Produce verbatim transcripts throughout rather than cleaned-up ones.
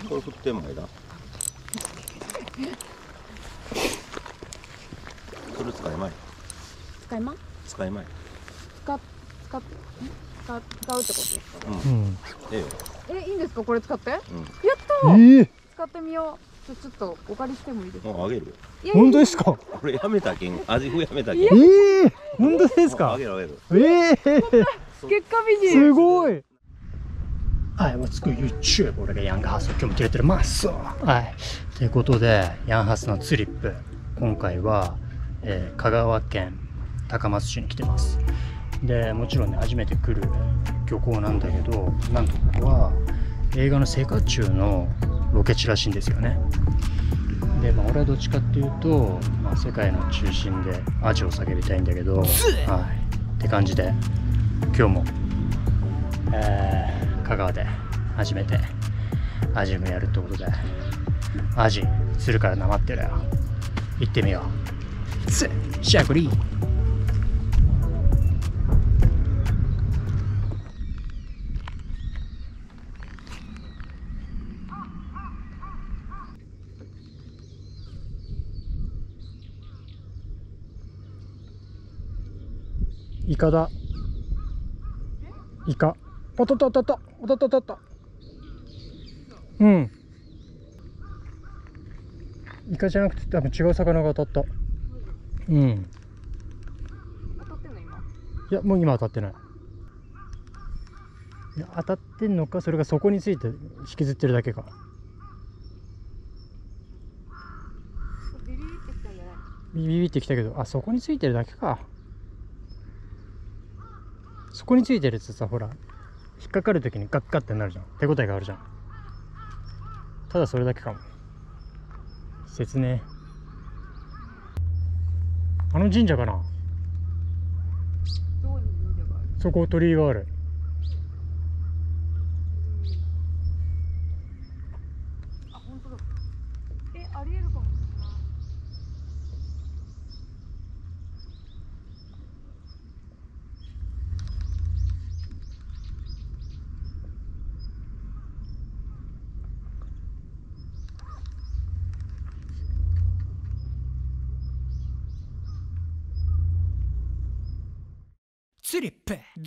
これ振って前だ。それ使い前。 使いま使い前。 使っ使っ使使うってことですか。 うん。 うん。 ええよ。 え、いいんですか、これ使って。やっうん。 たー。 ええ。 使ってみよう。ちょ、ちょっとお借りしてもいいですか。 もうあげるよ。 いやいや本当ですか。 これやめたけん、味風やめたけん。 ええ、本当ですか。 あげるあげる。 ええ、 結果美人。 すごい。はい、What's good YouTube? 俺がヤングハウスを今日も切れてるますはい、ということでヤンハウスのツリップ、今回は、えー、香川県高松市に来てます。でもちろんね、初めて来る漁港なんだけど、なんとここは映画のセカチュウのロケ地らしいんですよね。で、まあ、俺はどっちかっていうと、まあ、世界の中心でアジを叫びたいんだけど、はい、って感じで今日も、えー香川で初めてアジもやるってことで、アジ釣るからなまってるよ。行ってみよう。つしゃくりイカだ。イカ。おっとっとっとっとおっとっとっとっと。うん。イカじゃなくて多分違う魚が当たった。うん。 当たってんの今。 いや、もう今当たってない。いや、当たってんのか、それが底について引きずってるだけか。 ビビビってきたんじゃない。 ビビビってきたけど、あ、そこについてるだけか。そこについてるやつさ、ほら引っかかるときにガッガッってなるじゃん。手応えがあるじゃん。ただそれだけかも。説明。あの神社かな。 どこに神社がある。 そこ鳥居がある。 あ、本当だ。え、ありえるかもしれない。 ツリップズ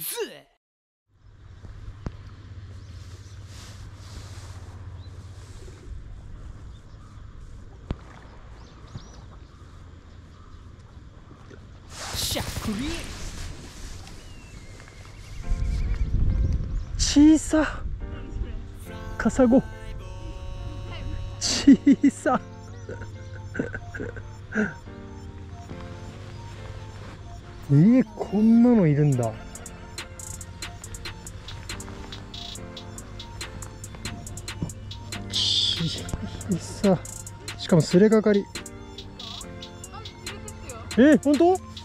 しゃくり小さカサゴ小さえー、こんなのいるんだ。小さ、しかもすれがかり。えー、本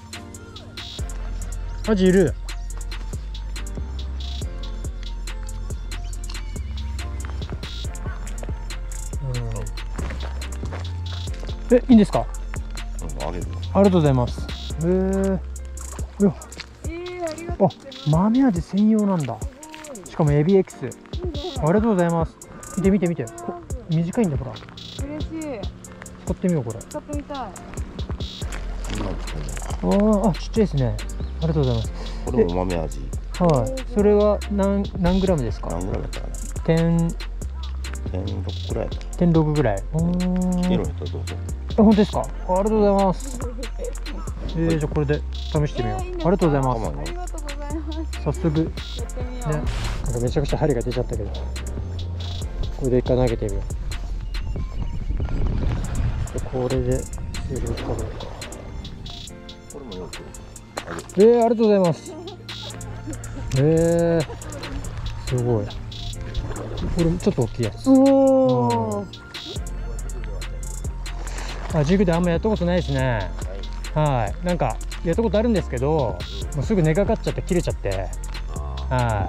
当？アジいる。うん、え、いいんですか？ うん、あげる。 ありがとうございます。へえ。うわ、 えー、ありがとうございます。 あ、豆味専用なんだ。しかもエビエキス。ありがとうございます。見て見て見て。こ短いんだ、ほら。 嬉しい。 使ってみよう、これ。 使ってみたい。 あーあ、ちっちゃいですね。ありがとうございます。 これも豆味。 はい。それは何何グラムですか？ 何グラムだったかな。 点点六くらい。 点六ぐらい。うーん。 色の人どうぞ。 あ、本当ですか？ありがとうございます。えー、じゃあこれで試してみよう。ありがとうございます。 ありがとうございます。 早速ね、 やってみよう。 なんかめちゃくちゃ針が出ちゃったけど、これで一回投げてみよう。これで終了かどうか。 これもよくあげる。 えー、ありがとうございます。えー、すごい。これちょっと大きいやつ。 おお。 あ、ジグであんまやったことないですね。はい、なんかやったことあるんですけど、もうすぐ根がかっちゃって切れちゃって。はい。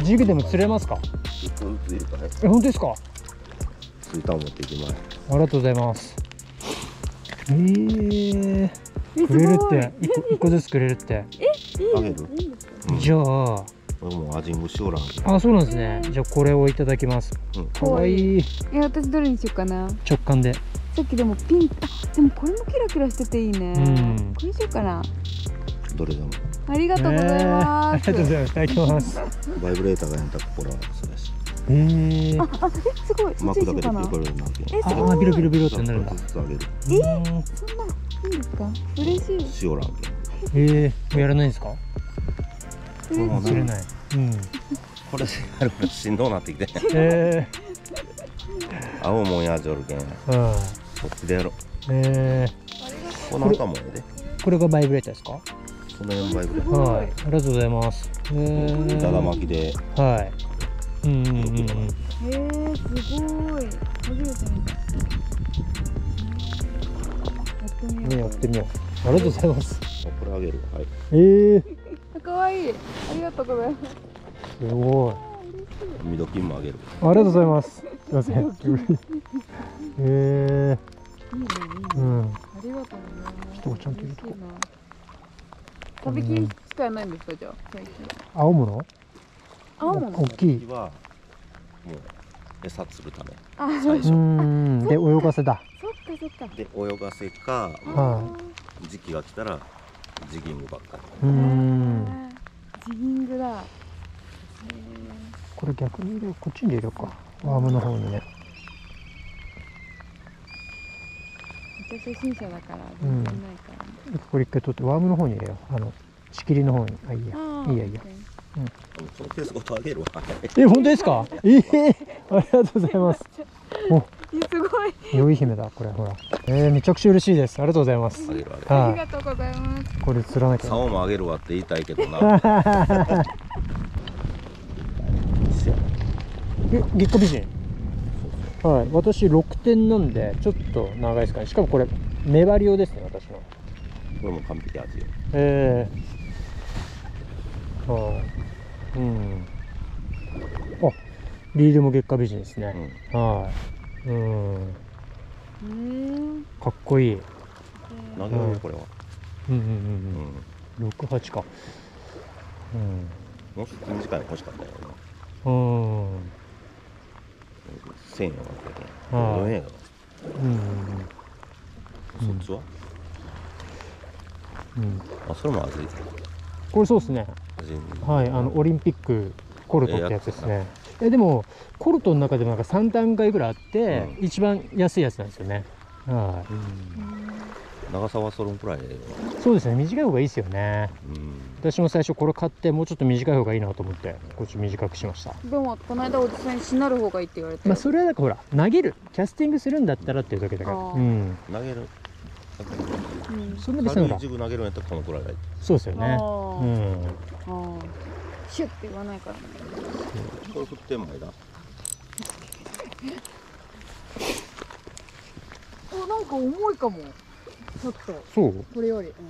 ジグでも釣れますか？ 一個ずついるかね。 え、本当ですか？ スイカを持っていきます。 ありがとうございます。えー、くれるって、一個一個ずつくれるって。 え、いいあげる。 いいんですか？ じゃあこれもう味もしおらんけど。 あ、そうなんですね。じゃあこれをいただきます。 うんかわいい。 え、私どれにしようかな。 直感で。 さっきでもピンク、あ、でもこれもキラキラしてていいね。 うんこれにしようかな。 どれでも。 ありがとうございまありす。 がとうございます。いただきます。 バイブレーターがやんたここらそうだし。 えー。 あ、あ、え、すごい。そっ巻くだけでちにしようかな。 ピコルになるけど。 え、すあごい。 ー、ビロビロビロってなるんだ。 ずつあげる。 えー、 そんないいんですか。嬉しい。 しおらんけど。 えー、もうやらないんですか？ 嬉しい。 釣れない。うん。 これでやるのしんどうなってきて。 え青もんやじょるけん。こー、うん。 っちでやろう。 えこの赤もんやで。 ー、これがバイブレーターですか？ その辺バイブレーター。 はい。ありがとうございます。えー、 だだ巻きで。 はい。うんうんうんうん。 へえ、すごい。初めて見た。やってみね、 よう。 やってみよう。ありがとうございます。 これあげる。はい。 えー、 可愛い。ありがとうございます。 すごい。 ミドキンもあげる。 ありがとうございます。すいません。えいいね、いいね。 ー、うん。 ありがとうございます。 人がちゃんといるとこ嬉しいな。食べきりしかやらないんですか、じゃあ、最近。 青物？ 青物。 大きい。 次はもう餌釣るため。 あ、 最初うーん。で、泳がせだ。 そっか、そっか。 で泳がせか、 は時期が来たらジギングばっかり。 うーん。 ジギングだ。へこれ逆に入れよう。こっちに入れようか。ワームの方にね。 え。私初心者だから、全然ないから。 これ一回取ってワームの方に入れよう。あの仕切りの方に。あ、いいや。 あーいいやいいや。 そのケースごとあげるわ。 え、本当ですか？ええー、ありがとうございます。お、 え、すごい。 酔い姫だ、これ、ほら。えー、めちゃくちゃ嬉しいです。ありがとうございます。 あげるあげる。 あはりがとうございます。 い。これ釣らなきゃ。 竿もあげるわって言いたいけどな。 え、月下美人。はい、私ろくてんなんで、ちょっと長いですかね。しかもこれ、粘り用ですね、私の。 これも完璧味よ。 ええー。はい。うん。あ、リードも月下美人ですね。はい。うん。 うーん。 かっこいい。 投げるよこれは。 うんうんううんんうん。ろく、はちか。 もうちょっと短いの欲しかったよな。 うん。うん。 せんえんはあったけど。 はいどうやろ。 うん。 そっちは？ うん。 あ、それも味。 これそうですね。 味。 はい、あのオリンピックコルトってやつですね。え、でもコルトの中でもなんかさん段階ぐらいあって、 うん一番安いやつなんですよね。は長さはそのくらいで。 い。そうですね。短い方がいいですよね。 うん。 私も最初これ買ってもうちょっと短い方がいいなと思ってこっち短くしました。 でも、この間おじさんにしなる方がいいって言われて。 まあそれはなんかほら投げるキャスティングするんだったらっていうだけだから。 あーうん。 投げる。 うん。 そんな別にほら軽いジグ投げるんやったらこのくらいがいい。 そうですよね。 あうーん。 あー。シュッて言わないからね。 これ振ってんまいだ。 お、なんか重いかも。ちょっと。 そう。 これより。うん。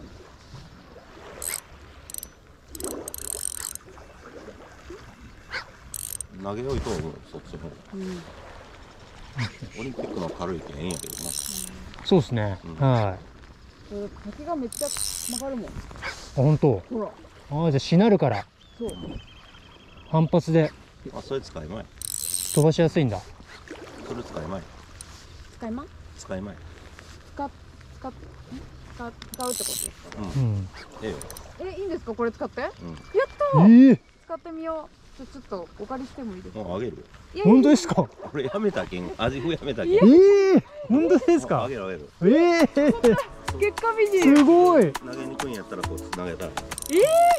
投げよいと思うそっちの方。 うん。 オリンピックの軽いけんええんやけどな。 そうですね。 うんはい。あ、 これ先がめっちゃ曲がるもん。 本当。 ほら。 ああ、じゃあしなるからそう。 反発であ、それ使いまい。 飛ばしやすいんだ。 それ使いまい。 使いま。 使いまい。 使っ、使っ、ん使う、使うってことですか。 うん。 うん。 ええよ。 え、いいんですか、これ使って。やっうん。 たー。 ええ、 使ってみよう。ちょ、ちょっとお借りしてもいいですか。 もうあげるよ。 いやいや本当ですか。 これやめたけん、味風やめたけん。 ええ、本当ですあか。 げるあげる。 ええ、 月下美人。 すごい。 投げにくいんやったらこうつなげたら。 え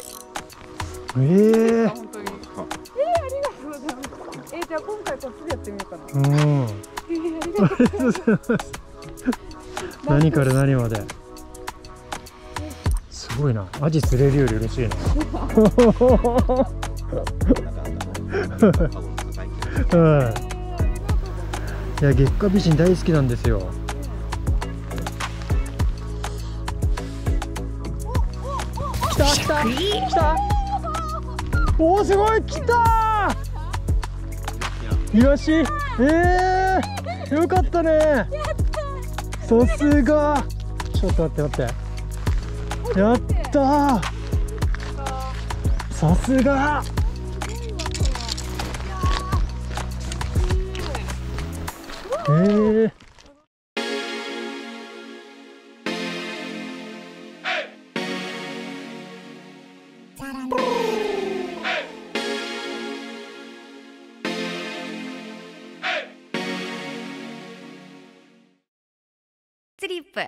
え、 本当に。えー、ありがとうございます。えー、じゃあ今回こっちでやってみようかな。 うん。 えー、ありがとう。 ありがとうございます。何から何まで。すごいな。アジ釣れるより嬉しいな。はい。いや、月下美人大好きなんですよ。来た来た来た。おお、すごい、来たー。イワシ。ええー、よかったね。さすが。ちょっと待って待って。やったー。さすが。 ええ。 スリップ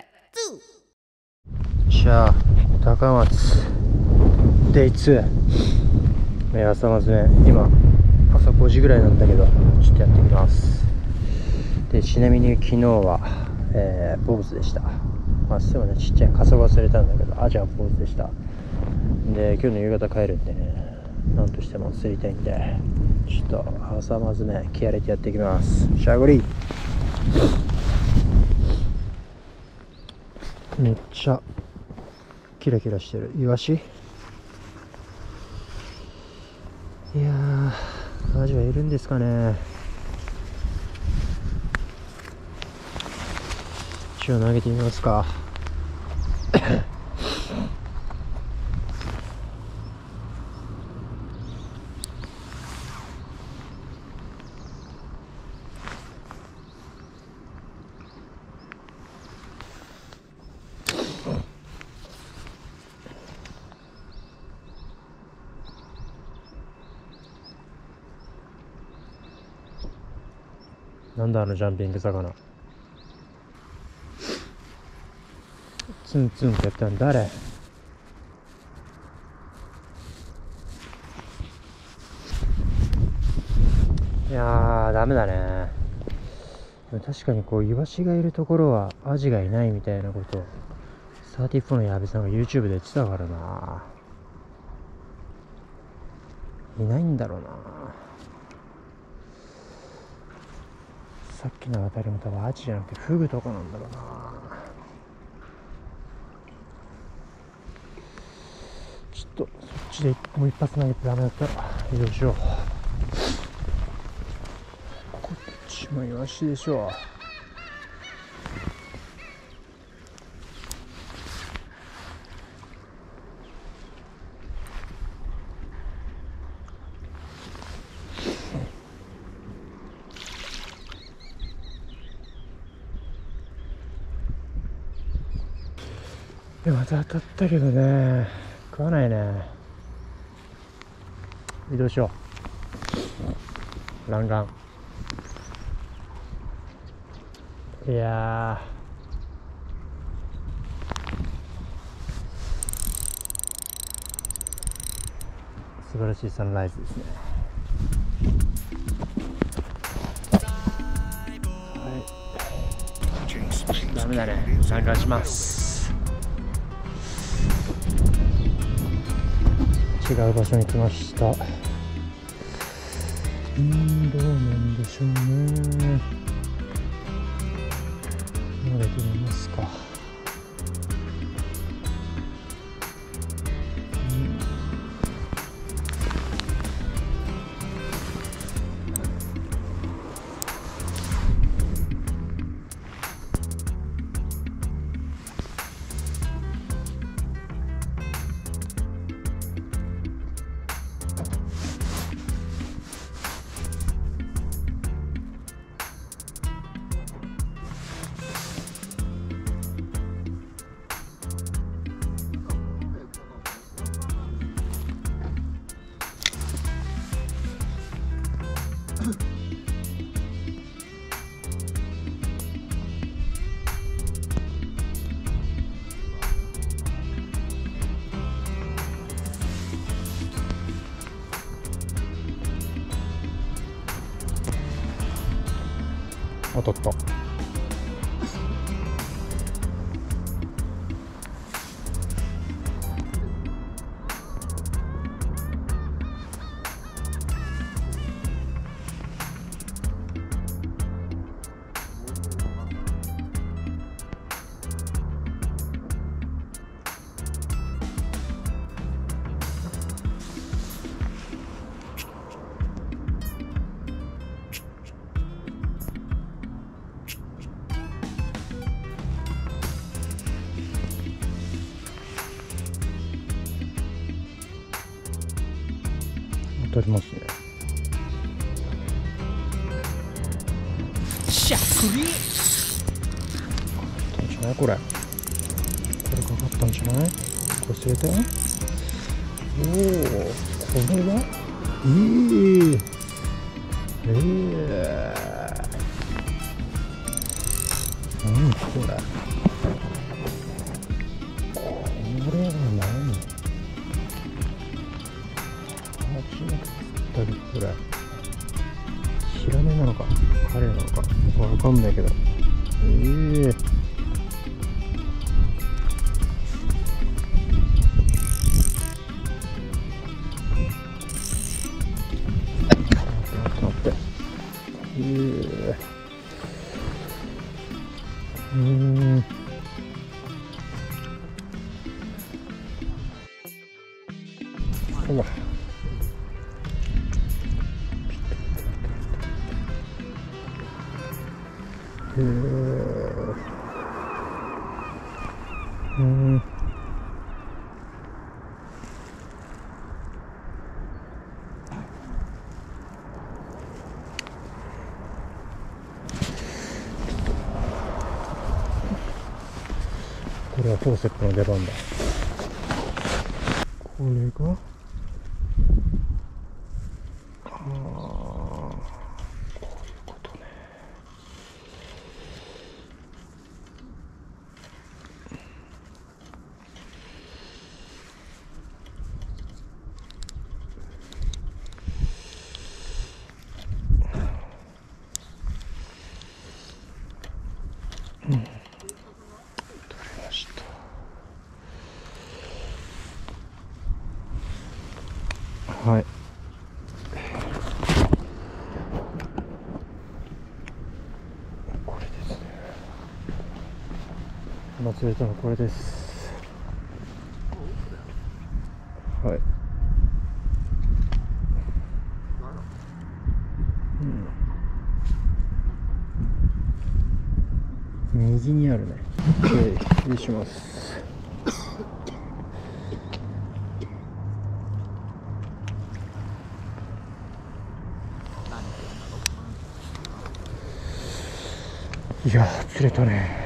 じゃあ高松デイツー、え朝まずめ、今朝ごじぐらいなんだけどちょっとやってきます。でちなみに昨日は、えー、坊主でした。まあすぐね、ちっちゃい傘忘れたんだけど、あじゃあ坊主でした。で今日の夕方帰るんでね、なんとしても釣りたいんで、ちょっと朝まずめ気合い入れてやっていきます。シャゴリめっちゃキラキラしてるイワシ。いやー、アジはいるんですかね。一応投げてみますか。なんだあのジャンピング魚。ツンツンってやったの誰？いやーダメだね。でも確かにこうイワシがいるところはアジがいないみたいなことをサーティフォーの矢部さんが YouTube で言ってたからな。いないんだろうな。さっきのあたりも多分アジじゃなくてフグとかなんだろうな。ちょっとそっちでもう一発投げてダメだったら移動しよう。こっちもイワシでしょう。でまた当たったけどね、食わないね。移動しよう。ランガン。いやー素晴らしいサンライズですね。はい、ダメだね、ランガンします。違う場所に来ました。うーん、どうなんでしょうね。慣れてみますか。当たった。当たりますね。 しゃくりいいんじゃないこれ。これかかったんじゃない？これ釣れたよ。おお、これはいい。ええー。何これ。これは何？初めて釣ったりこれ。ヒラメなのかカレイなのかわかんないけど。ええー。えー、うーん。ほら。へえ。うん。これはフォーセットの出番だ。これがああ、こういうことね。うん、取れました。はい。これですね。今釣れたのこれです。はい。うん。右にあるね。OK、失礼します。いやー、釣れたね。